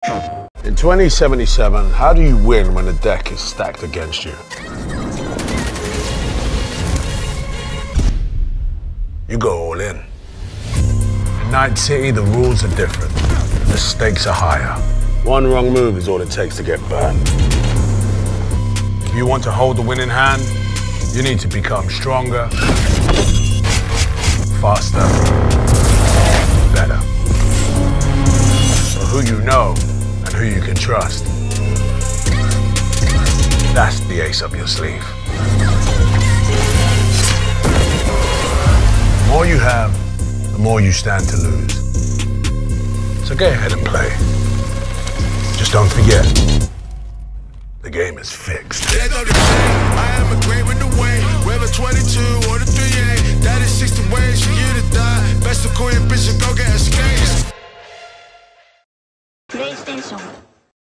In 2077, how do you win when the deck is stacked against you? You go all in. In Night City, the rules are different. The stakes are higher. One wrong move is all it takes to get burned. If you want to hold the winning hand, you need to become stronger, faster, better. So who you know and who you can trust, that's the ace up your sleeve. The more you have, the more you stand to lose. So go ahead and play. Just don't forget, the game is fixed. I am a great with the way. Whether 22 or the 3A, that is 60 ways for you to die. Best to call your bitch and go get a skate. PlayStation